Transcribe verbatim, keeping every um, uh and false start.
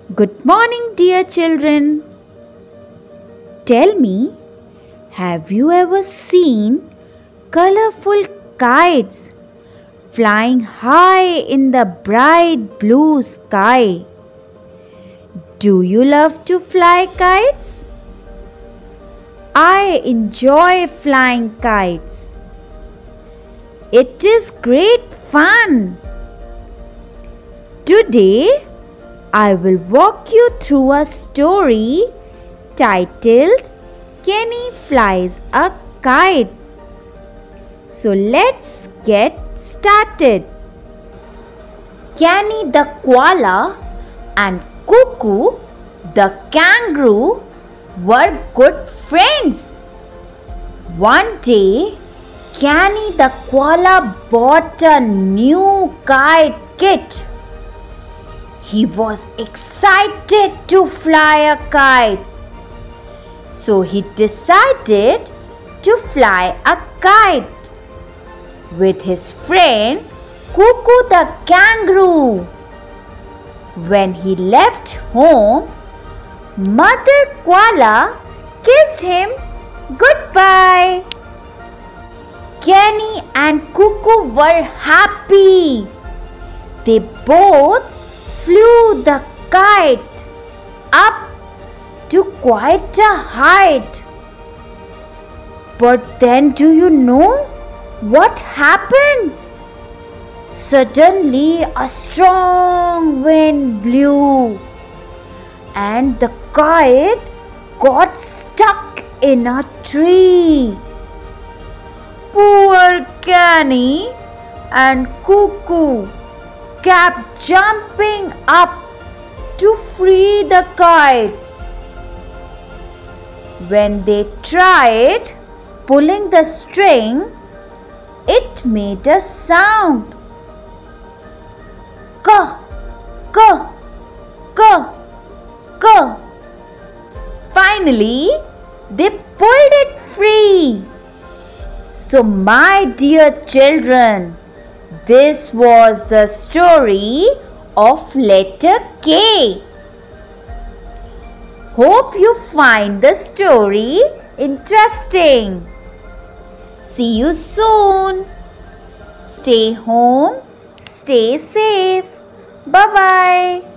Good morning, dear children. Tell me, have you ever seen colorful kites flying high in the bright blue sky? Do you love to fly kites? I enjoy flying kites. It is great fun. Today, I will walk you through a story titled Kenny Flies a Kite. So let's get started. Kenny the koala and Cuckoo the kangaroo were good friends. One day, Kenny the koala bought a new kite kit. He was excited to fly a kite. So he decided to fly a kite with his friend Cuckoo the kangaroo. When he left home, Mother Koala kissed him goodbye. Kenny and Cuckoo were happy. They both flew the kite up to quite a height. But then, do you know what happened? Suddenly a strong wind blew and the kite got stuck in a tree. Poor Kenny and Cuckoo kept jumping up to free the kite. When they tried pulling the string, it made a sound. Ka, ka, ka, ka. Finally, they pulled it free. So, my dear children, this was the story of letter K. Hope you find the story interesting. See you soon. Stay home, stay safe. Bye-bye.